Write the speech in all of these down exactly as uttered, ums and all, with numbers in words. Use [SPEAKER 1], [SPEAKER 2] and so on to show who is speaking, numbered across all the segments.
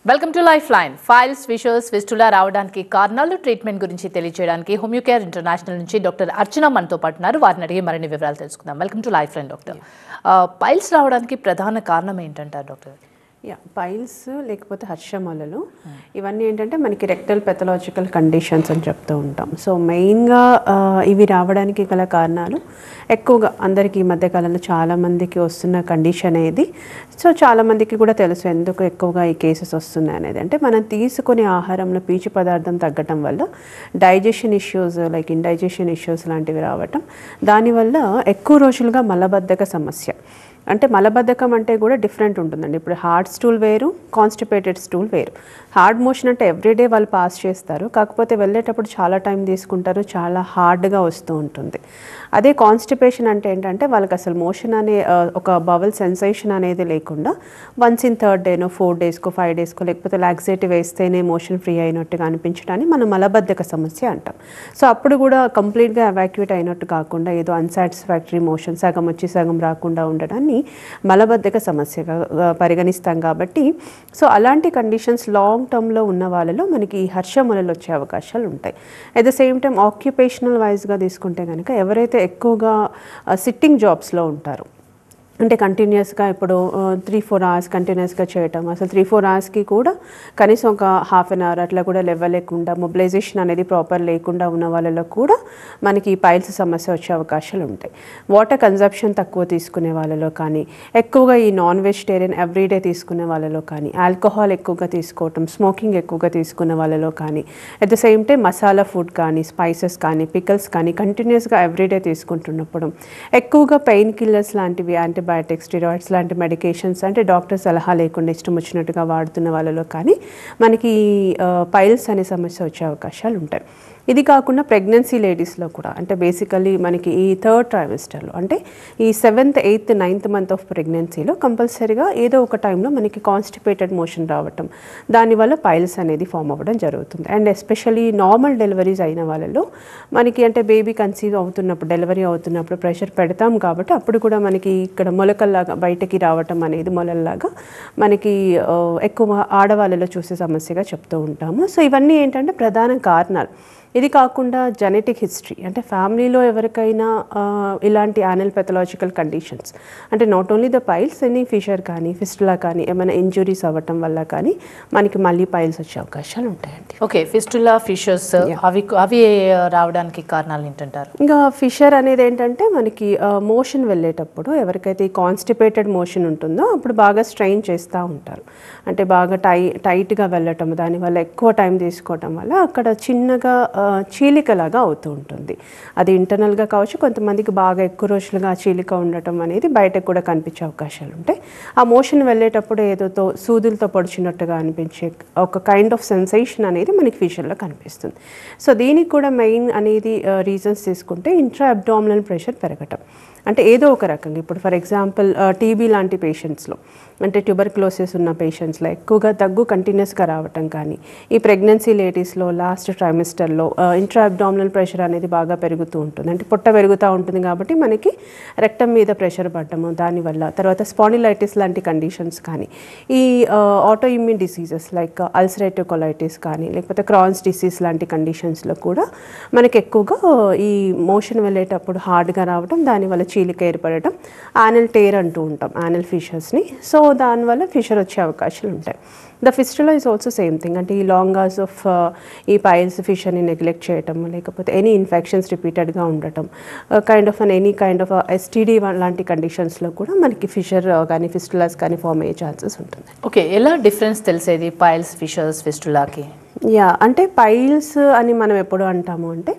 [SPEAKER 1] Welcome to life line. Piles, fissures, fistula రావడానికి కారణాలు, treatment గురించి తెలియజేయడానికి హోమియోకేర్ ఇంటర్నేషనల్ నుంచి డాక్టర్ అర్చన మనతో పాటు ఉన్నారు. వారిని అడిగి మరిన్ని వివరాలు తెలుసుకుందాం. Welcome to life line doctor. Piles రావడానికి ప్రధాన కారణం ఏంటంటారు డాక్టర్?
[SPEAKER 2] యా పైల్స్ లేకపోతే హర్షమలలు ఇవన్నీ ఏంటంటే మనకి రెక్టల్ పెథలాజికల్ కండిషన్స్ అని చెప్తూ ఉంటాం. సో మెయిన్గా ఇవి రావడానికి గల కారణాలు ఎక్కువగా అందరికీ ఈ మధ్యకాలంలో చాలామందికి వస్తున్న కండిషన్ ఏది. సో చాలామందికి కూడా తెలుసు ఎందుకు ఎక్కువగా ఈ కేసెస్ వస్తున్నాయి అనేది. అంటే మనం తీసుకునే ఆహారంలో పీచు పదార్థం తగ్గటం వల్ల digestion issues like indigestion issues లాంటివి రావటం, దానివల్ల ఎక్కువ రోజులుగా మలబద్ధక సమస్య. అంటే మలబద్ధకం అంటే కూడా డిఫరెంట్ ఉంటుందండి. ఇప్పుడు హార్డ్ స్టూల్ వేరు, కాన్స్టిపేటెడ్ స్టూల్ వేరు. హార్డ్ మోషన్ అంటే ఎవ్రీడే వాళ్ళు పాస్ చేస్తారు, కాకపోతే వెళ్ళేటప్పుడు చాలా టైం తీసుకుంటారు, చాలా హార్డ్గా వస్తూ ఉంటుంది. అదే కాన్స్టిపేషన్ అంటే ఏంటంటే వాళ్ళకి అసలు మోషన్ అనే ఒక బవల్ సెన్సేషన్ అనేది లేకుండా వన్స్ ఇన్ థర్డ్ డేనో ఫోర్ డేస్కో ఫైవ్ డేస్కో లేకపోతే లాక్సేటివ్ వేస్తేనే మోషన్ ఫ్రీ అయినట్టుగా అనిపించడాన్ని మనం మలబద్ధక సమస్య అంటాం. సో అప్పుడు కూడా కంప్లీట్గా ఎవాక్యుయేట్ అయినట్టు కాకుండా ఏదో అన్సాటిస్ఫాక్టరీ మోషన్ సగం వచ్చి సగం రాకుండా ఉండడాన్ని మలబద్ధక సమస్యగా పరిగణిస్తాం. కాబట్టి సో అలాంటి కండిషన్స్ లాంగ్ టర్మ్లో ఉన్న వాళ్ళలో మనకి ఈ హర్షమలలు వచ్చే అవకాశాలు ఉంటాయి. At the same time occupational వైజ్గా తీసుకుంటే కనుక ఎవరైతే ఎక్కువగా సిట్టింగ్ జాబ్స్లో ఉంటారో, అంటే కంటిన్యూస్గా ఇప్పుడు త్రీ ఫోర్ అవర్స్ కంటిన్యూస్గా చేయటం, అసలు త్రీ ఫోర్ అవర్స్కి కూడా కనీసం ఒక హాఫ్ అన్ అవర్ అట్లా కూడా లేవలేకుండా మొబిలైజేషన్ అనేది ప్రాపర్ లేకుండా ఉన్న వాళ్ళలో కూడా మనకి ఈ పైల్స్ సమస్య వచ్చే అవకాశాలు ఉంటాయి. వాటర్ కన్జంప్షన్ తక్కువ తీసుకునే వాళ్ళలో కానీ, ఎక్కువగా ఈ నాన్ వెజిటేరియన్ ఎవ్రీడే తీసుకునే వాళ్ళలో కానీ, ఆల్కహాల్ ఎక్కువగా తీసుకోవటం, స్మోకింగ్ ఎక్కువగా తీసుకునే వాళ్ళలో కానీ, at the same time masala food కానీ, స్పైసెస్ కానీ, పికల్స్ కానీ కంటిన్యూస్గా ఎవ్రీడే తీసుకుంటున్నప్పుడు, ఎక్కువగా పెయిన్ కిల్లర్స్ లాంటివి యాంటీ యాంటీబయాటిక్స్, స్టిరాయిడ్స్ లాంటి మెడికేషన్స్ అంటే డాక్టర్ సలహా లేకుండా ఇష్టం వచ్చినట్టుగా వాడుతున్న వాళ్ళలో కానీ మనకి పైల్స్ అనే సమస్య వచ్చే అవకాశాలు ఉంటాయి. ఇది కాకుండా ప్రెగ్నెన్సీ లేడీస్లో కూడా, అంటే బేసికలీ మనకి ఈ థర్డ్ ట్రైమిస్టర్లో అంటే ఈ seventh eighth ninth month of ప్రెగ్నెన్సీలో కంపల్సరీగా ఏదో ఒక టైంలో మనకి కాన్స్టిపేటెడ్ మోషన్ రావటం, దానివల్ల పైల్స్ అనేది ఫామ్ అవ్వడం జరుగుతుంది. అండ్ ఎస్పెషల్లీ నార్మల్ డెలివరీస్ అయిన వాళ్ళలో మనకి అంటే బేబీ కన్సీవ్ అవుతున్నప్పుడు, డెలివరీ అవుతున్నప్పుడు ప్రెషర్ పెడతాం కాబట్టి అప్పుడు కూడా మనకి ఇక్కడ మొలకల్లాగా బయటకి రావటం అనేది మొలల్లాగా మనకి ఎక్కువ ఆడవాళ్ళలో చూసే సమస్యగా చెప్తూ ఉంటాము. సో ఇవన్నీ ఏంటంటే ప్రధాన కారణాలు. ఇది కాకుండా జెనెటిక్ హిస్టరీ, అంటే ఫ్యామిలీలో ఎవరికైనా ఇలాంటి యానల్ పెథలాజికల్ కండిషన్స్ అంటే not only the piles, any fissure కానీ ఫిస్టులా కానీ ఏమైనా ఇంజురీస్ అవ్వటం వల్ల కానీ మనకి మళ్ళీ పైల్స్ వచ్చే అవకాశాలు ఉంటాయండి.
[SPEAKER 1] ఓకే, ఫిస్టులా, ఫిషర్స్ అవి అవి రావడానికి కారణాలు ఏంటంటారు?
[SPEAKER 2] ఇంకా ఫిషర్ అనేది ఏంటంటే మనకి మోషన్ వెళ్ళేటప్పుడు ఎవరికైతే ఈ కాన్స్టిపేటెడ్ మోషన్ ఉంటుందో అప్పుడు బాగా స్ట్రెయిన్ చేస్తూ ఉంటారు. అంటే బాగా టై టైట్గా వెళ్ళటం, దానివల్ల ఎక్కువ టైం తీసుకోవటం వల్ల అక్కడ చిన్నగా చీలికలాగా అవుతూ ఉంటుంది. అది ఇంటర్నల్గా కావచ్చు, కొంతమందికి బాగా ఎక్కువ రోజులుగా చీలిక ఉండటం అనేది బయటకు కూడా కనిపించే అవకాశాలు ఉంటాయి. ఆ మోషన్ వెళ్ళేటప్పుడు ఏదోతో సూదులతో పొడిచినట్టుగా అనిపించే ఒక కైండ్ ఆఫ్ సెన్సేషన్ అనేది మనకి ఫిషర్లో కనిపిస్తుంది. సో దీనికి కూడా మెయిన్ అనేది రీజన్స్ తీసుకుంటే ఇంట్రా అబ్డామినల్ ప్రెషర్ పెరగటం, అంటే ఏదో ఒక రకంగా ఇప్పుడు ఫర్ ఎగ్జాంపుల్ టీబీ లాంటి పేషెంట్స్లో, అంటే ట్యూబర్క్లోసిస్ ఉన్న పేషెంట్స్లో ఎక్కువగా దగ్గు కంటిన్యూస్గా రావటం కానీ, ఈ ప్రెగ్నెన్సీ లేడీస్లో లాస్ట్ ట్రైమిస్టర్లో ఇంట్రా అబ్డామినల్ ప్రెషర్ అనేది బాగా పెరుగుతూ ఉంటుంది. అంటే పొట్ట పెరుగుతూ ఉంటుంది కాబట్టి మనకి రెక్టమ్ మీద ప్రెషర్ పడటము, దానివల్ల తర్వాత స్పాండిలైటిస్ లాంటి కండిషన్స్ కానీ, ఈ auto immune diseases like ulcerative colitis కానీ లేకపోతే క్రాన్స్ డిసీజ్ లాంటి కండిషన్స్లో కూడా మనకి ఎక్కువగా ఈ మోషన్ వెళ్ళేటప్పుడు హార్డ్గా రావడం, దానివల్ల చీలిక ఏర్పడటం, యానల్ టేర్ అంటూ ఉంటాం యానల్ ఫిషర్స్ని. సో దానివల్ల ఫిషర్ వచ్చే అవకాశాలు ఉంటాయి. The fistula is also same thing, అంటే ఈ లాంగ్ అవర్స్ ఆఫ్ ఈ పైల్స్ ఫిషర్ని నెగ్లెక్ట్ చేయటం, లేకపోతే ఎనీ ఇన్ఫెక్షన్స్ రిపీటెడ్గా ఉండటం, kind of an any kind of STD లాంటి కండిషన్స్లో కూడా మనకి ఫిషర్ కానీ ఫిస్టులాస్ కానీ ఫామ్ అయ్యే ఛాన్సెస్ ఉంటుంది.
[SPEAKER 1] ఓకే, ఎలా డిఫరెన్స్ తెలిసేది పైల్స్, ఫిషర్స్, ఫిస్టులాకి?
[SPEAKER 2] యా అంటే పైల్స్ అని మనం ఎప్పుడు అంటాము అంటే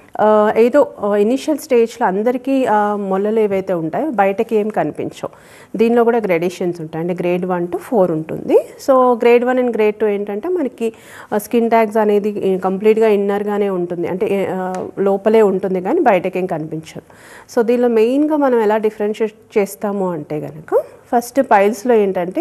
[SPEAKER 2] ఏదో ఇనిషియల్ స్టేజ్లో అందరికీ మొలలు ఏవైతే ఉంటాయో బయటకి ఏం కనిపించవు. దీనిలో కూడా గ్రేడేషన్స్ ఉంటాయి, అంటే గ్రేడ్ వన్ టు ఫోర్ ఉంటుంది. So grade one and grade two ఏంటంటే మనకి స్కిన్ ట్యాగ్స్ అనేది కంప్లీట్గా ఇన్నర్గానే ఉంటుంది, అంటే లోపలే ఉంటుంది కానీ బయటకి ఏం కనిపించదు. సో దీనిలో మెయిన్గా మనం ఎలా డిఫరెన్షియేట్ చేస్తాము అంటే కనుక ఫస్ట్ పైల్స్లో ఏంటంటే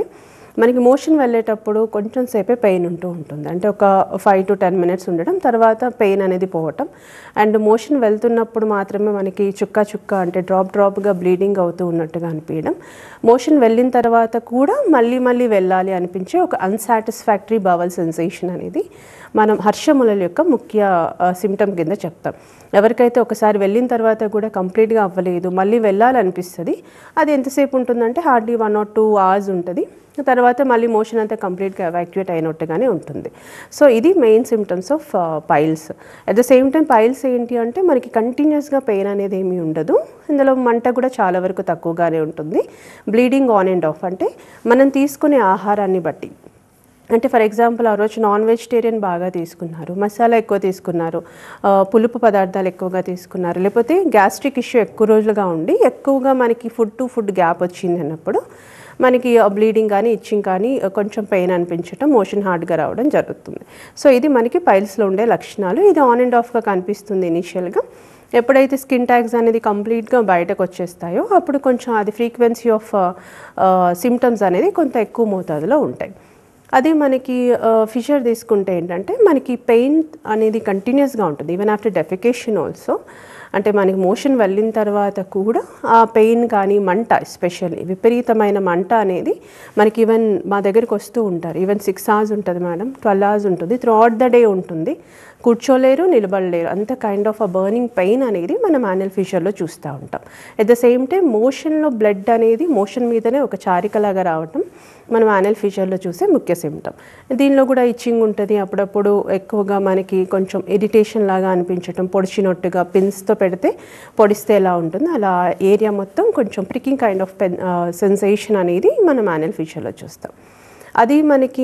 [SPEAKER 2] మనకి మోషన్ వెళ్ళేటప్పుడు కొంచెం సేపే పెయిన్ ఉంటూ ఉంటుంది, అంటే ఒక ఫైవ్ టు టెన్ మినిట్స్ ఉండడం, తర్వాత పెయిన్ అనేది పోవటం. అండ్ మోషన్ వెళ్తున్నప్పుడు మాత్రమే మనకి చుక్క చుక్క అంటే డ్రాప్ డ్రాప్గా బ్లీడింగ్ అవుతూ ఉన్నట్టుగా అనిపించడం. మోషన్ వెళ్ళిన తర్వాత కూడా మళ్ళీ మళ్ళీ వెళ్ళాలి అనిపించే ఒక అన్సాటిస్ఫాక్టరీ బవల్ సెన్సేషన్ అనేది మనం హర్షములల యొక్క ముఖ్య సిమ్టమ్ కింద చెప్తాం. ఎవరికైతే ఒకసారి వెళ్ళిన తర్వాత కూడా కంప్లీట్గా అవ్వలేదు, మళ్ళీ వెళ్ళాలనిపిస్తుంది, అది ఎంతసేపు ఉంటుందంటే hardly one or two hours ఉంటుంది, తర్వాత మళ్ళీ మోషన్ అంతా కంప్లీట్గా ఎవాక్యుయేట్ అయినట్టుగానే ఉంటుంది. సో ఇది main symptoms of piles. At the same time piles ఏంటి అంటే మనకి కంటిన్యూస్గా పెయిన్ అనేది ఏమీ ఉండదు, ఇందులో మంట కూడా చాలా వరకు తక్కువగానే ఉంటుంది. బ్లీడింగ్ ఆన్ అండ్ ఆఫ్ అంటే మనం తీసుకునే ఆహారాన్ని బట్టి, అంటే ఫర్ ఎగ్జాంపుల్ ఆ రోజు నాన్ వెజిటేరియన్ బాగా తీసుకున్నారు, మసాలా ఎక్కువ తీసుకున్నారు, పులుపు పదార్థాలు ఎక్కువగా తీసుకున్నారు, లేకపోతే గ్యాస్ట్రిక్ ఇష్యూ ఎక్కువ రోజులుగా ఉండి ఎక్కువగా మనకి ఫుడ్ టు ఫుడ్ గ్యాప్ వచ్చింది అన్నప్పుడు మనకి బ్లీడింగ్ కానీ ఇచ్చింగ్ కానీ కొంచెం పెయిన్ అనిపించడం, మోషన్ హార్డ్గా రావడం జరుగుతుంది. సో ఇది మనకి పైల్స్లో ఉండే లక్షణాలు. ఇది ఆన్ అండ్ ఆఫ్గా కనిపిస్తుంది ఇనీషియల్గా. ఎప్పుడైతే స్కిన్ ట్యాగ్స్ అనేది కంప్లీట్గా బయటకు వచ్చేస్తాయో అప్పుడు కొంచెం అది ఫ్రీక్వెన్సీ ఆఫ్ సిమ్టమ్స్ అనేది కొంత ఎక్కువ మోతాదులో ఉంటాయి. అదే మనకి ఫిషర్ తీసుకుంటే ఏంటంటే మనకి పెయిన్ అనేది కంటిన్యూస్గా ఉంటుంది ఈవెన్ ఆఫ్టర్ డెఫికేషన్ ఆల్సో. అంటే మనకి మోషన్ వెళ్ళిన తర్వాత కూడా ఆ పెయిన్ కానీ మంట, ఎస్పెషల్లీ విపరీతమైన మంట అనేది మనకి ఈవెన్ మా దగ్గరికి వస్తూ ఉంటారు. ఈవెన్ సిక్స్ అవర్స్ ఉంటుంది మేడం, ట్వెల్వ్ అవర్స్ ఉంటుంది, త్రూ అవుట్ ద డే ఉంటుంది, కూర్చోలేరు, నిలబడలేరు, అంత kind of a burning pain అనేది మనం యానల్ ఫిషర్లో చూస్తూ ఉంటాం. అట్ ద సేమ్ టైం మోషన్లో బ్లడ్ అనేది మోషన్ మీదనే ఒక చారికలాగా రావటం మనం యానల్ ఫిషర్లో చూసే ముఖ్య సిమ్టమ్. దీనిలో కూడా ఇచ్చింగ్ ఉంటుంది, అప్పుడప్పుడు ఎక్కువగా మనకి కొంచెం ఇరిటేషన్ లాగా అనిపించటం, పొడిచినట్టుగా పిన్స్తో పెడితే పొడిస్తే ఎలా ఉంటుందో అలా ఏరియా మొత్తం కొంచెం pricking kind of pain sensation అనేది మనం యానల్ ఫిషర్లో చూస్తాం. అది మనకి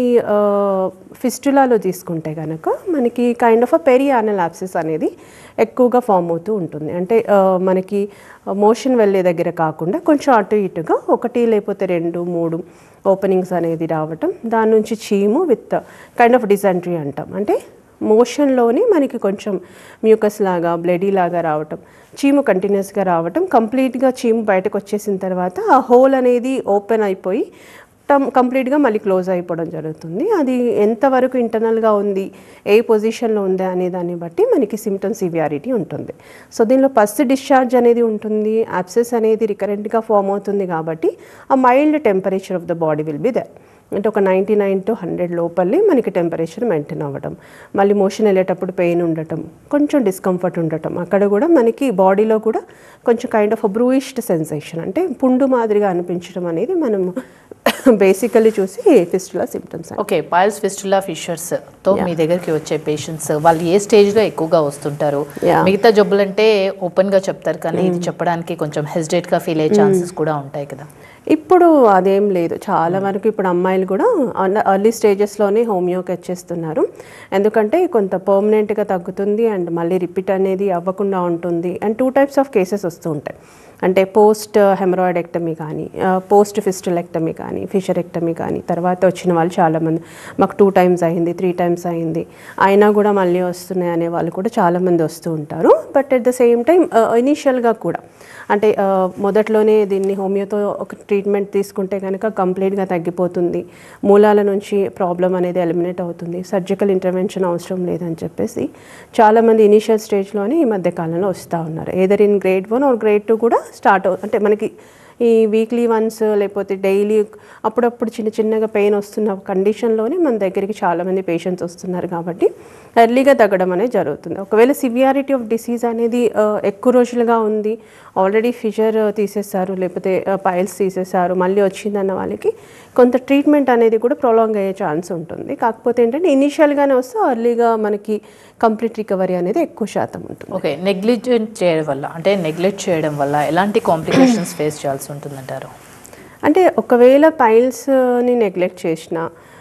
[SPEAKER 2] ఫిస్టులాలో తీసుకుంటే కనుక మనకి kind of a peri anal abscess అనేది ఎక్కువగా ఫామ్ అవుతూ ఉంటుంది. అంటే మనకి మోషన్ వెళ్ళే దగ్గర కాకుండా కొంచెం అటు ఇటుగా ఒకటి లేకపోతే రెండు మూడు ఓపెనింగ్స్ అనేది రావటం, దాని నుంచి చీము విత్ కైండ్ ఆఫ్ డిసెంట్రీ అంటాం. అంటే మోషన్లోనే మనకి కొంచెం మ్యూకస్ లాగా బ్లడీ లాగా రావటం, చీము కంటిన్యూస్గా రావటం, కంప్లీట్గా చీము బయటకు వచ్చేసిన తర్వాత ఆ హోల్ అనేది ఓపెన్ అయిపోయి టమ్ కంప్లీట్గా మళ్ళీ క్లోజ్ అయిపోవడం జరుగుతుంది. అది ఎంతవరకు ఇంటర్నల్గా ఉంది, ఏ పొజిషన్లో ఉందా అనే దాన్ని బట్టి మనకి సిమ్టమ్ సివియారిటీ ఉంటుంది. సో దీనిలో పస్ డిశ్చార్జ్ అనేది ఉంటుంది, యాబ్సెస్ అనేది రికరెంట్గా ఫామ్ అవుతుంది కాబట్టి ఆ mild temperature of the body will be there. అంటే ఒక నైంటీ నైన్ టు హండ్రెడ్ లోపలే మనకి టెంపరేచర్ మెయింటైన్ అవ్వడం, మళ్ళీ మోషన్ వెళ్ళేటప్పుడు పెయిన్ ఉండటం, కొంచెం డిస్కంఫర్ట్ ఉండటం, అక్కడ కూడా మనకి బాడీలో కూడా కొంచెం కైండ్ ఆఫ్ బ్రూయిష్డ్ సెన్సేషన్ అంటే పుండు మాదిరిగా అనిపించడం అనేది మనం బేసికల్లీ చూసి fistula symptoms.
[SPEAKER 1] Okay, piles fistula fissures తో మీ దగ్గరికి వచ్చే పేషెంట్స్ వాళ్ళు ఏ స్టేజ్లో ఎక్కువగా వస్తుంటారు? మిగతా జబ్బులు అంటే ఓపెన్గా చెప్తారు కానీ ఇది చెప్పడానికి కొంచెం హెసిటేట్గా ఫీల్ అయ్యే ఛాన్సెస్ కూడా ఉంటాయి కదా.
[SPEAKER 2] ఇప్పుడు అదేం లేదు, చాలా వరకు ఇప్పుడు అమ్మాయిలు కూడా ఎర్లీ స్టేజెస్లోనే హోమియోకి వచ్చేస్తున్నారు. ఎందుకంటే కొంత పర్మనెంట్గా తగ్గుతుంది అండ్ మళ్ళీ రిపీట్ అనేది అవ్వకుండా ఉంటుంది. And two types of cases వస్తూ ఉంటాయి, అంటే పోస్ట్ హెమరాయిడెక్టమీ కానీ, పోస్ట్ ఫిస్టులెక్టమీ కానీ, ఫిషరెక్టమీ కానీ తర్వాత వచ్చిన వాళ్ళు చాలామంది మాకు టూ టైమ్స్ అయింది, త్రీ టైమ్స్ అయింది, అయినా కూడా మళ్ళీ వస్తున్నాయి అనే వాళ్ళు కూడా చాలామంది వస్తూ ఉంటారు. But at the same time ఇనీషియల్గా కూడా అంటే మొదట్లోనే దీన్ని హోమియోతో ఒక ట్రీట్మెంట్ తీసుకుంటే కనుక కంప్లీట్గా తగ్గిపోతుంది, మూలాల నుంచి ప్రాబ్లం అనేది ఎలిమినేట్ అవుతుంది, సర్జికల్ ఇంటర్వెన్షన్ అవసరం లేదని చెప్పేసి చాలామంది ఇనీషియల్ స్టేజ్లోనే ఈ మధ్య కాలంలో వస్తూ ఉన్నారు. Either in grade one or grade two కూడా స్టార్ట్ అవు అంటే మనకి ఈ వీక్లీ వన్స్ లేకపోతే డైలీ అప్పుడప్పుడు చిన్న చిన్నగా పెయిన్ వస్తున్న కండిషన్లోనే మన దగ్గరికి చాలామంది పేషెంట్స్ వస్తున్నారు కాబట్టి ఎర్లీగా తగ్గడం అనేది జరుగుతుంది. ఒకవేళ సివియారిటీ ఆఫ్ డిసీజ్ అనేది ఎక్కువ రోజులుగా ఉంది, ఆల్రెడీ ఫిషర్ తీసేశారు లేకపోతే పైల్స్ తీసేశారు, మళ్ళీ వచ్చిందన్న వాళ్ళకి కొంత ట్రీట్మెంట్ అనేది కూడా ప్రొలాంగ్ అయ్యే ఛాన్స్ ఉంటుంది. కాకపోతే ఏంటంటే ఇనీషియల్గానే వస్తే ఎర్లీగా మనకి కంప్లీట్ రికవరీ అనేది ఎక్కువ శాతం ఉంటుంది.
[SPEAKER 1] ఓకే, నెగ్లిజెంట్ చేయడం వల్ల అంటే నెగ్లెక్ట్ చేయడం వల్ల ఎలాంటి కాంప్లికేషన్స్ ఫేస్ చేయాల్సి ఉంటుందంటారు?
[SPEAKER 2] అంటే ఒకవేళ పైల్స్ని నెగ్లెక్ట్ చేసిన,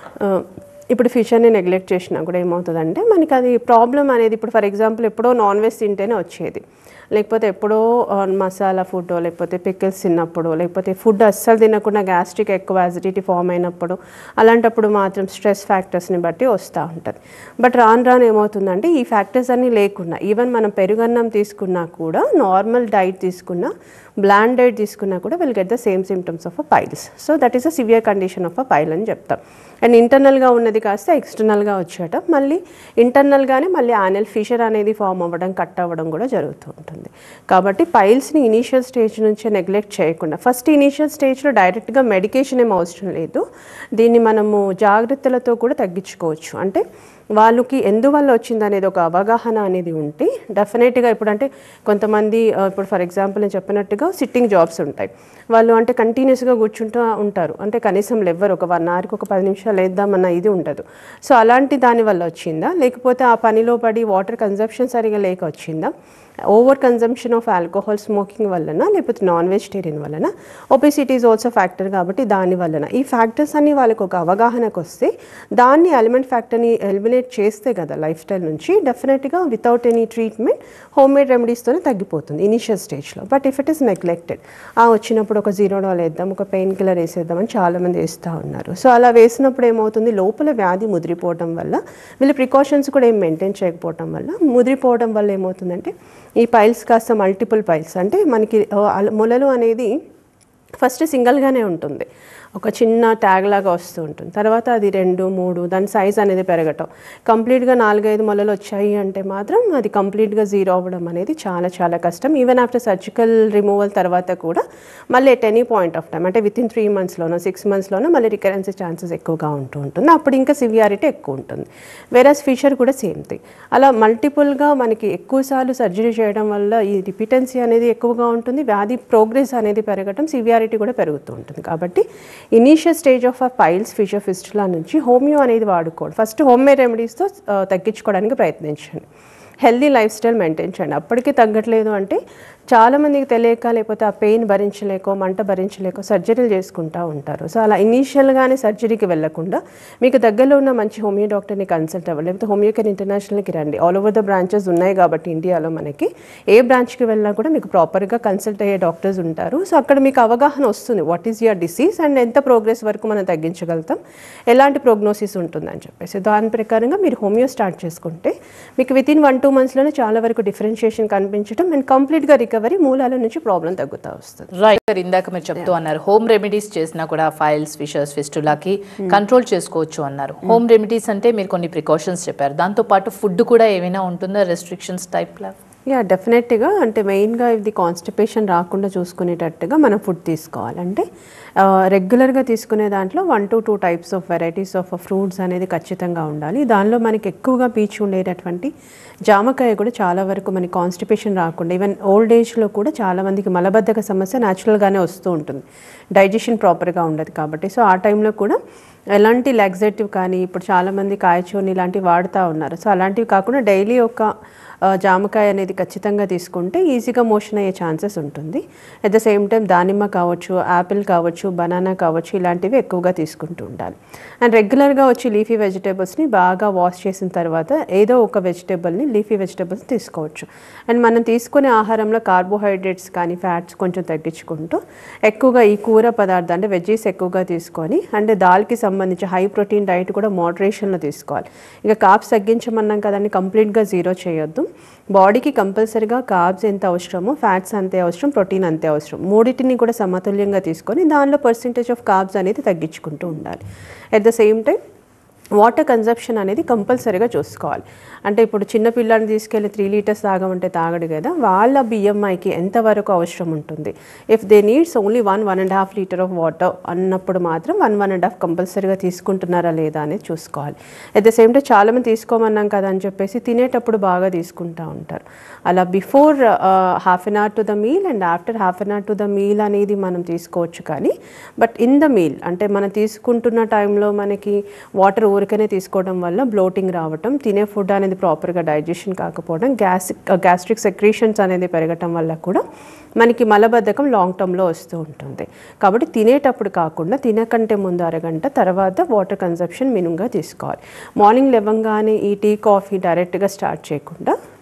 [SPEAKER 2] ఇప్పుడు ఫిషర్ని నెగ్లెక్ట్ చేసినా కూడా ఏమవుతుందంటే మనకి అది ప్రాబ్లం అనేది ఇప్పుడు ఫర్ ఎగ్జాంపుల్ ఎప్పుడో నాన్ వెజ్ తింటేనే వచ్చేది, లేకపోతే ఎప్పుడో మసాలా ఫుడ్ లేకపోతే పికిల్స్ తిన్నప్పుడు లేకపోతే ఫుడ్ అస్సలు తినకుండా గ్యాస్ట్రిక్ ఎక్కువ యాసిడిటీ ఫామ్ అయినప్పుడు అలాంటప్పుడు మాత్రం స్ట్రెస్ ఫ్యాక్టర్స్ని బట్టి వస్తూ ఉంటుంది. బట్ రాను రాను ఏమవుతుందంటే ఈ ఫ్యాక్టర్స్ అన్నీ లేకున్నా ఈవెన్ మనం పెరుగన్నం తీసుకున్నా కూడా నార్మల్ డైట్ తీసుకున్నా బ్లాండ్ డైట్ తీసుకున్నా కూడా will get the same symptoms of a piles. So that is a severe condition of a pile అని చెప్తాం. అండ్ ఇంటర్నల్గా ఉన్నది కాస్త ఎక్స్టర్నల్గా వచ్చేట మళ్ళీ ఇంటర్నల్గానే మళ్ళీ యానల్ ఫిషర్ అనేది ఫామ్ అవ్వడం కట్ అవ్వడం కూడా జరుగుతూ ఉంటుంది. కాబట్టి పైల్స్ని ఇనీషియల్ స్టేజ్ నుంచే నెగ్లెక్ట్ చేయకుండా ఫస్ట్ ఇనీషియల్ స్టేజ్లో డైరెక్ట్గా మెడికేషన్ ఏం అవసరం లేదు. దీన్ని మనము జాగ్రత్తలతో కూడా తగ్గించుకోవచ్చు. అంటే వాళ్ళకి ఎందువల్ల వచ్చింది అనేది ఒక అవగాహన అనేది ఉంటే డెఫినెట్గా ఇప్పుడు అంటే కొంతమంది ఇప్పుడు ఫర్ ఎగ్జాంపుల్ నేను చెప్పినట్టుగా సిట్టింగ్ జాబ్స్ ఉంటాయి. వాళ్ళు అంటే కంటిన్యూస్గా కూర్చుంటూ ఉంటారు. అంటే కనీసం లెవ్వరు ఒక వన్ అవర్కి ఒక పది నిమిషాలు వేద్దామన్న ఇది ఉండదు. సో అలాంటి దానివల్ల వచ్చిందా లేకపోతే ఆ పనిలో పడి వాటర్ కన్జంప్షన్ సరిగా లేక వచ్చిందా, over consumption of alcohol smoking వలన లేకపోతే నాన్ వెజిటేరియన్ వలన, ఒబెసిటీ ఈజ్ ఆల్సో ఫ్యాక్టర్ కాబట్టి దాని వలన ఈ ఫ్యాక్టర్స్ అన్ని వాళ్ళకి ఒక అవగాహనకు వస్తే దాన్ని ఎలిమెంట్ ఫ్యాక్టర్ని ఎలిమినేట్ చేస్తే కదా లైఫ్ స్టైల్ నుంచి డెఫినెట్గా without any treatment home made రెమెడీస్తోనే తగ్గిపోతుంది ఇనిషియల్ స్టేజ్లో. But if it is neglected ఆ వచ్చినప్పుడు ఒక జీరోడాల్ వేద్దాం ఒక పెయిన్ కిల్లర్ వేసేద్దామని చాలామంది వేస్తూ ఉన్నారు. సో అలా వేసినప్పుడు ఏమవుతుంది లోపల వ్యాధి ముదిరిపోవడం వల్ల వీళ్ళు ప్రికాషన్స్ కూడా ఏం మెయింటైన్ చేయకపోవడం వల్ల ముదిరిపోవడం వల్ల ఏమవుతుందంటే ఈ పైల్స్ కాస్త మల్టిపుల్ పైల్స్ అంటే మనకి మొలలు అనేది ఫస్ట్ సింగిల్గానే ఉంటుంది, ఒక చిన్న ట్యాగ్ లాగా వస్తూ ఉంటుంది. తర్వాత అది రెండు మూడు దాని సైజ్ అనేది పెరగటం కంప్లీట్గా నాలుగైదు మొలలు వచ్చాయి అంటే మాత్రం అది కంప్లీట్గా జీరో అవ్వడం అనేది చాలా చాలా కష్టం. ఈవెన్ ఆఫ్టర్ సర్జికల్ రిమూవల్ తర్వాత కూడా మళ్ళీ at any point of time అంటే విత్ ఇన్ త్రీ మంత్స్లోనో సిక్స్ మంత్స్లోనో మళ్ళీ రికరెన్సీ ఛాన్సెస్ ఎక్కువగా ఉంటూ ఉంటుంది. అప్పుడు ఇంకా సివియారిటీ ఎక్కువ ఉంటుంది. వేరస్ ఫీచర్ కూడా సేమ్ థింగ్. అలా మల్టిపుల్గా మనకి ఎక్కువసార్లు సర్జరీ చేయడం వల్ల ఈ రిపిటెన్సీ అనేది ఎక్కువగా ఉంటుంది, వ్యాధి ప్రోగ్రెస్ అనేది పెరగటం సివియారిటీ కూడా పెరుగుతూ ఉంటుంది. కాబట్టి ఇనీషియల్ స్టేజ్ ఆఫ్ ఆ పైల్స్ ఫిషర్ ఫిస్టులా నుంచి హోమియో అనేది వాడుకోండి. ఫస్ట్ హోమ్ మేడ్ రెమెడీస్తో తగ్గించుకోవడానికి ప్రయత్నించండి. హెల్దీ లైఫ్ స్టైల్ మెయింటైన్ చేయండి. అప్పటికీ తగ్గట్లేదు అంటే చాలామందికి తెలియక లేకపోతే ఆ పెయిన్ భరించలేకో మంట భరించలేకో సర్జరీలు చేసుకుంటూ ఉంటారు. సో అలా ఇనీషియల్గానే సర్జరీకి వెళ్లకుండా మీకు దగ్గరలో ఉన్న మంచి హోమియో డాక్టర్ని కన్సల్ట్ అవ్వండి, లేకపోతే హోమియో కేర్ ఇంటర్నేషనల్కి రండి. ఆల్ ఓవర్ ద బ్రాంచెస్ ఉన్నాయి కాబట్టి ఇండియాలో మనకి ఏ బ్రాంచ్కి వెళ్ళినా కూడా మీకు ప్రాపర్గా కన్సల్ట్ అయ్యే డాక్టర్స్ ఉంటారు. సో అక్కడ మీకు అవగాహన వస్తుంది what is your disease and ఎంత ప్రోగ్రెస్ వరకు మనం తగ్గించగలుగుతాం, ఎలాంటి ప్రోగ్నోసిస్ ఉంటుందని చెప్పేసి దాని ప్రకారంగా మీరు హోమియో స్టార్ట్ చేసుకుంటే మీకు విత్ ఇన్ వన్ టూ మంత్స్లోనే చాలా వరకు డిఫరెన్షియేషన్ కనిపించడం అండ్ కంప్లీట్గా రికవరీ మూలాల నుంచి ప్రాబ్లం తగ్గుతూ వస్తుంది.
[SPEAKER 1] రైట్. ఇందాక మీరు చెప్తూ అన్నారు హోమ్ రెమెడీస్ చేసినా కూడా ఫైల్స్ ఫిషర్స్ ఫిస్టులాకి కంట్రోల్ చేసుకోవచ్చు అన్నారు. హోమ్ రెమెడీస్ అంటే మీరు కొన్ని ప్రికాషన్స్ చెప్పారు, దాంతోపాటు ఫుడ్ కూడా ఏమైనా ఉంటుందా రెస్ట్రిక్షన్స్ టైప్లా?
[SPEAKER 2] యా డెఫినెట్గా అంటే మెయిన్గా ఇది కాన్స్టిపేషన్ రాకుండా చూసుకునేటట్టుగా మనం ఫుడ్ తీసుకోవాలి. అంటే రెగ్యులర్గా తీసుకునే దాంట్లో one to two types of varieties of fruits అనేది ఖచ్చితంగా ఉండాలి. దానిలో మనకి ఎక్కువగా పీచు ఉండేటటువంటి జామకాయ కూడా చాలా వరకు మనకి కాన్స్టిపేషన్ రాకుండా ఈవెన్ ఓల్డ్ ఏజ్లో కూడా చాలామందికి మలబద్ధక సమస్య న్యాచురల్గానే వస్తూ ఉంటుంది, డైజెషన్ ప్రాపర్గా ఉండదు కాబట్టి. సో ఆ టైంలో కూడా ఎలాంటి లాక్సేటివ్ కానీ ఇప్పుడు చాలామంది కాయచూర్ని ఇలాంటివి వాడుతూ ఉన్నారు. సో అలాంటివి కాకుండా డైలీ ఒక జామకాయ అనేది ఖచ్చితంగా తీసుకుంటే ఈజీగా మోషన్ అయ్యే ఛాన్సెస్ ఉంటుంది. అట్ ద సేమ్ టైం దానిమ్మ కావచ్చు, యాపిల్ కావచ్చు, బనానా కావచ్చు, ఇలాంటివి ఎక్కువగా తీసుకుంటూ ఉండాలి. అండ్ రెగ్యులర్గా వచ్చి లీఫీ వెజిటేబుల్స్ని బాగా వాష్ చేసిన తర్వాత ఏదో ఒక వెజిటేబుల్ని లీఫీ వెజిటేబుల్స్ తీసుకోవచ్చు. అండ్ మనం తీసుకునే ఆహారంలో కార్బోహైడ్రేట్స్ కానీ ఫ్యాట్స్ కొంచెం తగ్గించుకుంటూ ఎక్కువగా ఈ కూర పదార్థాలు అంటే వెజ్జీస్ ఎక్కువగా తీసుకొని అంటే దాల్కి సంబంధించి హై ప్రోటీన్ డైట్ కూడా మోడరేషన్లో తీసుకోవాలి. ఇక కార్బ్స్ తగ్గించమన్నాం కదండి, కంప్లీట్గా జీరో చేయొద్దు. బాడీకి కంపల్సరీగా కార్బ్స్ ఎంత అవసరమో ఫ్యాట్స్ అంతే అవసరం, ప్రోటీన్ అంతే అవసరం. మూడింటిని కూడా సమతుల్యంగా తీసుకొని దానిలో పర్సెంటేజ్ ఆఫ్ కార్బ్స్ అనేది తగ్గించుకుంటూ ఉండాలి. At the same time water consumption అనేది కంపల్సరీగా చూసుకోవాలి. అంటే ఇప్పుడు చిన్న పిల్లాడిని తీసుకెళ్ళి త్రీ లీటర్స్ తాగమంటే తాగడు కదా, వాళ్ళ బిఎంఐకి ఎంతవరకు అవసరం ఉంటుంది. If they needs only one one and half litre of water అన్నప్పుడు మాత్రం వన్ వన్ అండ్ హాఫ్ కంపల్సరీగా తీసుకుంటున్నారా లేదా అనేది చూసుకోవాలి. అట్ ద సేమ్ టైం చాలామంది తీసుకోమన్నాం కదా అని చెప్పేసి తినేటప్పుడు బాగా తీసుకుంటూ ఉంటారు. అలా before half an hour to the meal and after half an hour to the meal అనేది మనం తీసుకోవచ్చు. కానీ బట్ ఇన్ ద మీల్ అంటే మనం తీసుకుంటున్న టైంలో మనకి వాటర్ ఊరికనే తీసుకోవడం వల్ల బ్లోటింగ్ రావటం, తినే ఫుడ్ అనేది ప్రాపర్గా డైజెషన్ కాకపోవడం, గ్యాస్ గ్యాస్ట్రిక్ సెక్రీషన్స్ అనేది పెరగటం వల్ల కూడా మనకి మలబద్ధకం లాంగ్ టర్మ్లో వస్తూ ఉంటుంది. కాబట్టి తినేటప్పుడు కాకుండా తినకంటే ముందు అరగంట తర్వాత వాటర్ కన్సంప్షన్ మినిమంగా తీసుకోవాలి. మార్నింగ్ లేవగానే ఈ టీ కాఫీ డైరెక్ట్గా స్టార్ట్ చేయకుండా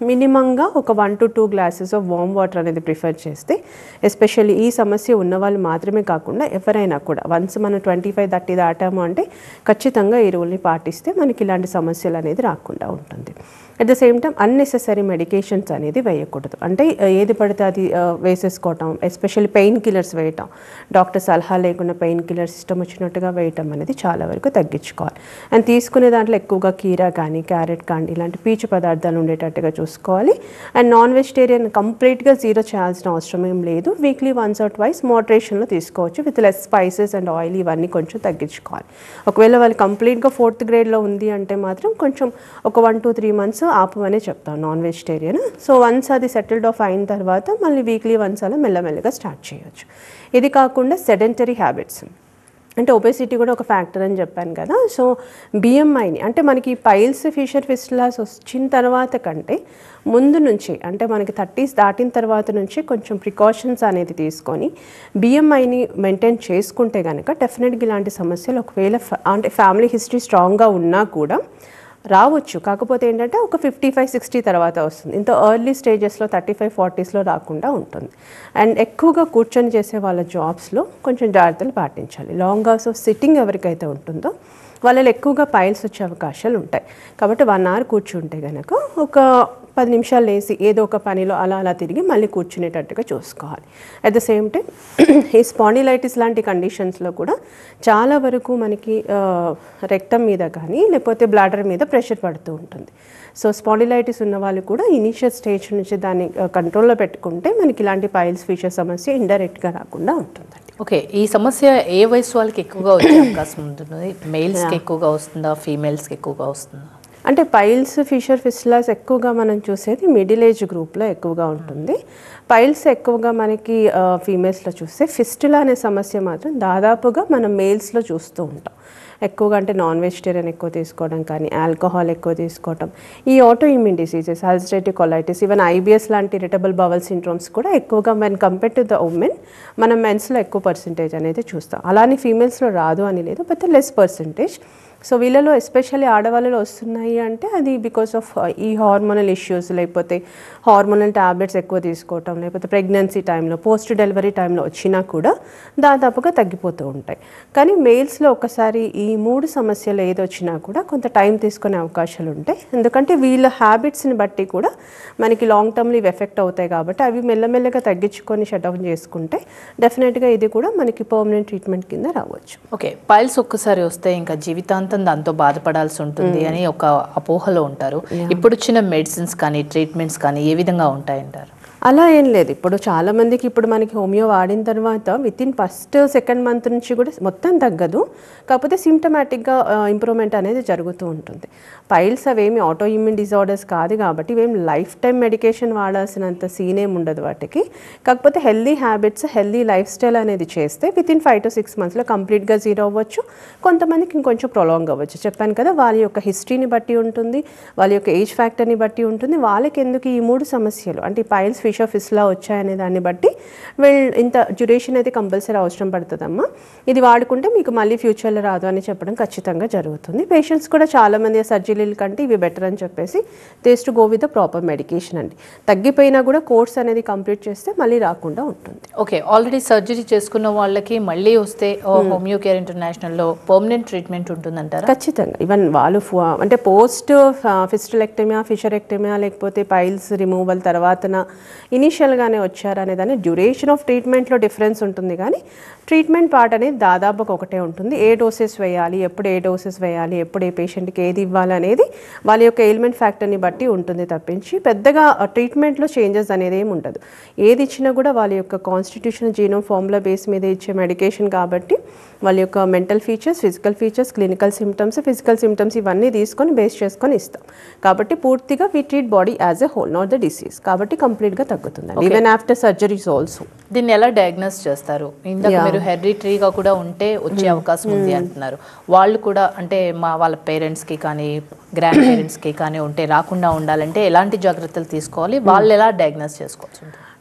[SPEAKER 2] మినిమంగా ఒక one to two glasses of warm water అనేది ప్రిఫర్ చేస్తే, ఎస్పెషల్లీ ఈ సమస్య ఉన్న వాళ్ళు మాత్రమే కాకుండా ఎవరైనా కూడా వన్స్ మనం ట్వంటీ ఫైవ్ థర్టీ దాటాము అంటే ఖచ్చితంగా ఈ రూల్ని పాటిస్తే మనకి ఇలాంటి సమస్యలు అనేది రాకుండా ఉంటుంది. At the same time unnecessary medications అనేది వేయకూడదు. అంటే ఏది పడితే అది వేసేసుకోవటం, ఎస్పెషల్లీ పెయిన్ కిల్లర్స్ వేయటం, డాక్టర్ సలహా లేకుండా పెయిన్ కిల్లర్స్ ఇష్టం వచ్చినట్టుగా వేయటం అనేది చాలా వరకు తగ్గించుకోవాలి. అండ్ తీసుకునే దాంట్లో ఎక్కువగా కీరా కానీ క్యారెట్ కానీ ఇలాంటి పీచు పదార్థాలు ఉండేటట్టుగా చూసుకోవాలి. అండ్ నాన్ వెజిటేరియన్ కంప్లీట్గా జీరో చేయాల్సిన అవసరం ఏం లేదు. వీక్లీ వన్స్ ఆర్ ట్వైస్ మోడరేషన్లో తీసుకోవచ్చు with less spices and oil ఇవన్నీ కొంచెం తగ్గించుకోవాలి. ఒకవేళ వాళ్ళు కంప్లీట్గా ఫోర్త్ గ్రేడ్లో ఉంది అంటే మాత్రం కొంచెం ఒక వన్ టూ త్రీ మంత్స్ ఆపమనే చెప్తాం నాన్ వెజిటేరియన్. సో వన్స్ అది సెటిల్డ్ ఆఫ్ అయిన తర్వాత మళ్ళీ వీక్లీ వన్స్ అలా మెల్లమెల్లగా స్టార్ట్ చేయొచ్చు. ఇది కాకుండా సెడెంటరీ హ్యాబిట్స్ అంటే ఒబేసిటీ కూడా ఒక ఫ్యాక్టర్ అని చెప్పాను కదా. సో బిఎంఐని అంటే మనకి పైల్స్ ఫిషర్ ఫిస్టులాస్ వచ్చిన తర్వాత కంటే ముందు నుంచి అంటే మనకి థర్టీస్ దాటిన తర్వాత నుంచి కొంచెం ప్రికాషన్స్ అనేది తీసుకొని బిఎంఐని మెయింటైన్ చేసుకుంటే కనుక డెఫినెట్గా ఇలాంటి సమస్యలు ఒకవేళ అంటే ఫ్యామిలీ హిస్టరీ స్ట్రాంగ్గా ఉన్నా కూడా రావచ్చు. కాకపోతే ఏంటంటే ఒక ఫిఫ్టీ ఫైవ్ సిక్స్టీ తర్వాత వస్తుంది. ఇంత ఎర్లీ స్టేజెస్లో థర్టీ ఫైవ్ ఫార్టీస్లో రాకుండా ఉంటుంది. అండ్ ఎక్కువగా కూర్చొని చేసే వాళ్ళ జాబ్స్లో కొంచెం జాగ్రత్తలు పాటించాలి. లాంగ్ అవర్స్ ఆఫ్ సిట్టింగ్ ఎవరికైతే ఉంటుందో వాళ్ళలో ఎక్కువగా పైల్స్ వచ్చే అవకాశాలు ఉంటాయి. కాబట్టి వన్ అవర్ కూర్చుంటే కనుక ఒక పది నిమిషాలు లేసి ఏదో ఒక పనిలో అలా అలా తిరిగి మళ్ళీ కూర్చునేటట్టుగా చూసుకోవాలి. అట్ ద సేమ్ టైం ఈ స్పాండిలైటిస్ లాంటి కండిషన్స్లో కూడా చాలా వరకు మనకి రెక్టమ్ మీద కానీ లేకపోతే బ్లాడర్ మీద ప్రెషర్ పడుతూ ఉంటుంది. సో స్పాండిలైటిస్ ఉన్న వాళ్ళు కూడా ఇనీషియల్ స్టేజ్ నుంచి దాన్ని కంట్రోల్లో పెట్టుకుంటే మనకి ఇలాంటి పైల్స్ ఫిషర్ సమస్య ఇండైరెక్ట్గా రాకుండా ఉంటుంది.
[SPEAKER 1] ఓకే, ఈ సమస్య ఏ వయసు వాళ్ళకి ఎక్కువగా వచ్చే అవకాశం ఉంటుంది? మేల్స్కి ఎక్కువగా వస్తుందా, ఫీమేల్స్కి ఎక్కువగా వస్తుందా?
[SPEAKER 2] అంటే పైల్స్ ఫిషర్ ఫిస్టులాస్ ఎక్కువగా మనం చూసేది మిడిల్ ఏజ్ గ్రూప్లో ఎక్కువగా ఉంటుంది. పైల్స్ ఎక్కువగా మనకి ఫీమేల్స్లో చూస్తే ఫిస్టులా అనే సమస్య మాత్రం దాదాపుగా మనం మేల్స్లో చూస్తూ ఉంటాం. ఎక్కువగా అంటే నాన్ వెజిటేరియన్ ఎక్కువ తీసుకోవడం కానీ ఆల్కహాల్ ఎక్కువ తీసుకోవడం, ఈ auto immune diseases ulcerative colitis even IBS లాంటి ఇరిటబుల్ బవల్ సిండ్రోమ్స్ కూడా ఎక్కువగా మన కంపేర్ టు ద ఉమెన్ మనం మెన్స్లో ఎక్కువ పర్సంటేజ్ అనేది చూస్తాం. అలానే ఫీమేల్స్లో రాదు అని లేదు, బట్ లెస్ పర్సంటేజ్. సో వీళ్ళలో ఎస్పెషల్లీ ఆడవాళ్ళలో వస్తున్నాయి అంటే అది బికాస్ ఆఫ్ ఈ హార్మోనల్ ఇష్యూస్, లేకపోతే హార్మోనల్ ట్యాబ్లెట్స్ ఎక్కువ తీసుకోవటం, లేకపోతే ప్రెగ్నెన్సీ టైంలో పోస్ట్ డెలివరీ టైంలో వచ్చినా కూడా దాదాపుగా తగ్గిపోతూ ఉంటాయి. కానీ మేల్స్లో ఒకసారి ఈ మూడు సమస్యలు ఏది వచ్చినా కూడా కొంత టైం తీసుకునే అవకాశాలు ఉంటాయి. ఎందుకంటే వీళ్ళ హ్యాబిట్స్ని బట్టి కూడా మనకి లాంగ్ టర్మ్లో ఇవి ఎఫెక్ట్ అవుతాయి. కాబట్టి అవి మెల్లమెల్లగా తగ్గించుకొని షట్ డౌన్ చేసుకుంటే డెఫినెట్గా ఇది కూడా మనకి పర్మనెంట్ ట్రీట్మెంట్ కింద రావచ్చు.
[SPEAKER 1] ఓకే, పైల్స్ ఒక్కసారి వస్తే ఇంకా జీవితాంతం దాంతో బాధపడాల్సి ఉంటుంది అని ఒక అపోహలో ఉంటారు. ఇప్పుడు వచ్చిన మెడిసిన్స్ కానీ ట్రీట్మెంట్స్ కానీ ఏ విధంగా ఉంటాయంటారు?
[SPEAKER 2] అలా ఏం లేదు. ఇప్పుడు చాలామందికి ఇప్పుడు మనకి హోమియో వాడిన తర్వాత within first second month నుంచి కూడా మొత్తం తగ్గదు, కాకపోతే సిమ్టమాటిక్గా ఇంప్రూవ్మెంట్ అనేది జరుగుతూ ఉంటుంది. పైల్స్ అవేమి ఆటో ఇమ్యూన్ డిజార్డర్స్ కాదు కాబట్టి ఇవేం లైఫ్ టైం మెడికేషన్ వాడాల్సినంత సీన్ ఏమి ఉండదు వాటికి. కాకపోతే healthy habits healthy life style అనేది చేస్తే within five to six మంత్స్లో కంప్లీట్గా జీరో అవ్వచ్చు. కొంతమందికి ఇంకొంచెం ప్రొలాంగ్ అవ్వచ్చు. చెప్పాను కదా, వాళ్ళ యొక్క హిస్టరీని బట్టి ఉంటుంది, వాళ్ళ యొక్క ఏజ్ ఫ్యాక్టర్ని బట్టి ఉంటుంది. వాళ్ళకి ఎందుకు ఈ మూడు సమస్యలు అంటే పైల్స్ ఫిషర్ ఫిస్టులా వచ్చాయనే దాన్ని బట్టి వీళ్ళు ఇంత డ్యూరేషన్ అయితే కంపల్సరీ అవసరం పడుతుందమ్మా, ఇది వాడుకుంటే మీకు మళ్ళీ ఫ్యూచర్లో రాదు అని చెప్పడం ఖచ్చితంగా జరుగుతుంది. పేషెంట్స్ కూడా చాలామంది సర్జరీల కంటే ఇవి బెటర్ అని చెప్పేసి taste go with the proper medication అండి. తగ్గిపోయినా కూడా కోర్స్ అనేది కంప్లీట్ చేస్తే మళ్ళీ రాకుండా ఉంటుంది.
[SPEAKER 1] ఓకే, ఆల్రెడీ సర్జరీ చేసుకున్న వాళ్ళకి మళ్ళీ వస్తే హోమియో కేర్ ఇంటర్నేషనల్లో పర్మనెంట్ ట్రీట్మెంట్ ఉంటుందంటారా?
[SPEAKER 2] ఖచ్చితంగా. ఈవెన్ వాళ్ళు అంటే పోస్ట్ ఫిస్టులెక్టమియా ఫిషరెక్టమియా లేకపోతే పైల్స్ రిమూవల్ తర్వాతన ఇనీషియల్గానే వచ్చారనే దాని డ్యూరేషన్ ఆఫ్ ట్రీట్మెంట్లో డిఫరెన్స్ ఉంటుంది. కానీ ట్రీట్మెంట్ పార్ట్ అనేది దాదాపుగా ఒకటే ఉంటుంది. ఏ డోసెస్ వేయాలి, ఎప్పుడు ఏ డోసెస్ వేయాలి, ఎప్పుడు ఏ పేషెంట్కి ఏది ఇవ్వాలి అనేది వాళ్ళ యొక్క ఎయిల్మెంట్ ఫ్యాక్టర్ని బట్టి ఉంటుంది తప్పించి పెద్దగా ట్రీట్మెంట్లో చేంజెస్ అనేది ఏమి ఉండదు. ఏది ఇచ్చినా కూడా వాళ్ళ యొక్క కాన్స్టిట్యూషన్ జీనోమ్ ఫార్ములా బేస్ మీద ఇచ్చే మెడికేషన్ కాబట్టి వాళ్ళ యొక్క mental features, physical features, clinical symptoms, physical symptoms ఇవన్నీ తీసుకొని బేస్ చేసుకొని ఇస్తాం. కాబట్టి పూర్తిగా we treat body as a whole, not the disease. కాబట్టి కంప్లీట్గా తగ్గుతుంది ఈవెన్ ఆఫ్టర్ సర్జరీస్ ఆల్సో.
[SPEAKER 1] దీన్ని ఎలా డయాగ్నోస్ చేస్తారు? ఇందాక మీరు హెరిడిటరీగా కూడా ఉంటే వచ్చే అవకాశం ఉంది అంటున్నారు. వాళ్ళు కూడా అంటే మా వాళ్ళ పేరెంట్స్కి కానీ గ్రాండ్ పేరెంట్స్కి కానీ ఉంటే రాకుండా ఉండాలంటే ఎలాంటి జాగ్రత్తలు తీసుకోవాలి? వాళ్ళు ఎలా డయాగ్నోస్ చేసుకోవచ్చు?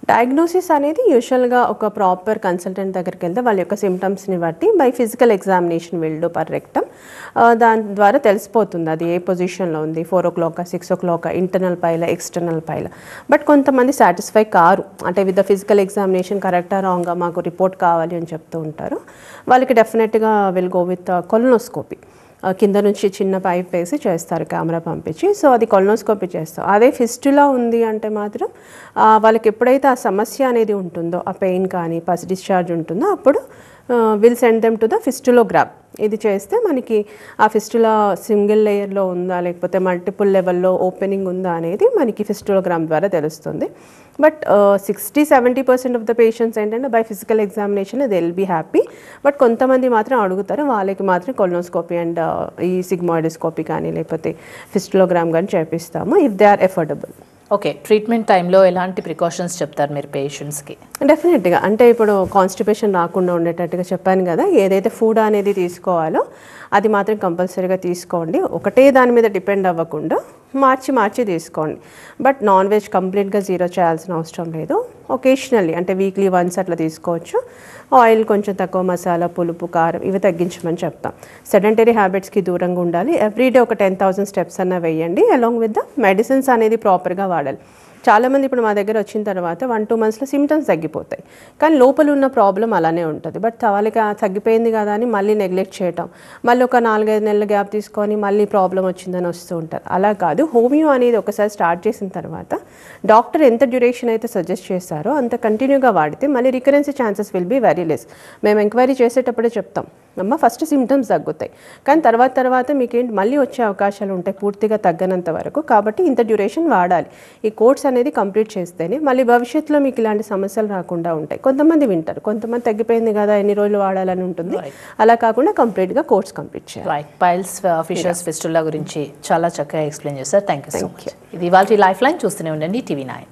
[SPEAKER 2] డయాగ్నోసిస్ అనేది యూజువల్గా ఒక ప్రాపర్ కన్సల్టెంట్ దగ్గరికి వెళ్తే వాళ్ళ యొక్క సిమ్టమ్స్ని బట్టి బై ఫిజికల్ ఎగ్జామినేషన్ విల్డ్ పర్ రెక్టమ్ దాని ద్వారా తెలిసిపోతుంది అది ఏ పొజిషన్లో ఉంది, four o'clock six o'clock internal pile external pile. But కొంతమంది సాటిస్ఫై కారు, అంటే విత్ ద ఫిజికల్ ఎగ్జామినేషన్ కరెక్టా రాంగా మాకు రిపోర్ట్ కావాలి అని చెప్తూ ఉంటారు. వాళ్ళకి డెఫినెట్గా విల్ గో విత్ కొలనోస్కోపీ, కింద నుంచి చిన్న పైప్ వేసి చేస్తారు కెమెరా పంపించి. సో అది కొలనోస్కోపీ చేస్తాం. అదే ఫిస్టులా ఉంది అంటే మాత్రం వాళ్ళకి ఎప్పుడైతే ఆ సమస్య అనేది ఉంటుందో, ఆ పెయిన్ కానీ పస్ డిశ్చార్జ్ ఉంటుందో, అప్పుడు will send them to the fistulogram. ఇది చేస్తే మనకి ఆ ఫిస్టులా సింగిల్ లేయర్లో ఉందా లేకపోతే మల్టిపుల్ లెవెల్లో ఓపెనింగ్ ఉందా అనేది మనకి ఫిస్టులోగ్రామ్ ద్వారా తెలుస్తుంది. But sixty seventy percent of the patients ఏంటంటే by physical examination they will be happy. But కొంతమంది మాత్రం అడుగుతారు, వాళ్ళకి మాత్రం కొలనోస్కోపీ అండ్ ఈ సిగ్మాయిడోస్కోపీ కానీ లేకపోతే ఫిస్టులోగ్రామ్ కానీ చేపిస్తాము if they are affordable.
[SPEAKER 1] Okay, treatment టైంలో ఎలాంటి ప్రికాషన్స్ చెప్తారు మీరు పేషెంట్స్కి?
[SPEAKER 2] డెఫినెట్గా అంటే ఇప్పుడు కాన్స్టిపేషన్ రాకుండా ఉండేటట్టుగా చెప్పాను కదా, ఏదైతే ఫుడ్ అనేది తీసుకోవాలో అది మాత్రం కంపల్సరీగా తీసుకోండి. ఒకటే దాని మీద డిపెండ్ అవ్వకుండా మార్చి మార్చి తీసుకోండి. బట్ నాన్ వెజ్ కంప్లీట్గా జీరో చేయాల్సిన అవసరం లేదు. ఒకేషనల్లీ అంటే వీక్లీ వన్స్ అట్లా తీసుకోవచ్చు. ఆయిల్ కొంచెం తక్కువ, మసాలా, పులుపు, కారం ఇవి తగ్గించమని చెప్తాం. సెడెంటరీ హ్యాబిట్స్కి దూరంగా ఉండాలి. ఎవ్రీడే ఒక టెన్ థౌసండ్ స్టెప్స్ అన్న వేయండి. అలాంగ్ విత్ ద మెడిసిన్స్ అనేది ప్రాపర్గా వాడాలి. చాలామంది ఇప్పుడు మా దగ్గర వచ్చిన తర్వాత వన్ టూ మంత్స్లో సిమ్టమ్స్ తగ్గిపోతాయి, కానీ లోపల ఉన్న ప్రాబ్లం అలానే ఉంటుంది. బట్ వాళ్ళకి తగ్గిపోయింది కదా అని మళ్ళీ నెగ్లెక్ట్ చేయటం, మళ్ళీ ఒక నాలుగైదు నెలల గ్యాప్ తీసుకొని మళ్ళీ ప్రాబ్లం వచ్చిందని వస్తూ ఉంటారు. అలా కాదు, హోమియో అనేది ఒకసారి స్టార్ట్ చేసిన తర్వాత డాక్టర్ ఎంత డ్యూరేషన్ అయితే సజెస్ట్ చేస్తారో అంత కంటిన్యూగా వాడితే మళ్ళీ recurrence chances will be very less. మేము ఎంక్వైరీ చేసేటప్పుడే చెప్తాం, అమ్మ ఫస్ట్ సిమ్టమ్స్ తగ్గుతాయి కానీ తర్వాత తర్వాత మీకేంటి మళ్ళీ వచ్చే అవకాశాలు ఉంటాయి పూర్తిగా తగ్గనంత వరకు. కాబట్టి ఇంత డ్యూరేషన్ వాడాలి. ఈ కోర్స్ అనేది కంప్లీట్ చేస్తేనే మళ్ళీ భవిష్యత్తులో మీకు ఇలాంటి సమస్యలు రాకుండా ఉంటాయి. కొంతమంది వింటారు, కొంతమంది తగ్గిపోయింది కదా ఎన్ని రోజులు వాడాలని ఉంటుంది. అలా కాకుండా కంప్లీట్గా కోర్స్ కంప్లీట్ చేయాలి.
[SPEAKER 1] రైట్, పైల్స్ ఫిషర్స్ ఫిస్టులా గురించి చాలా చక్కగా ఎక్స్ప్లెయిన్ చేశారు. Thank you so much. ఇది ఇవాళ లైఫ్ లైన్. చూస్తూనే ఉండండి టీవీ నైన్.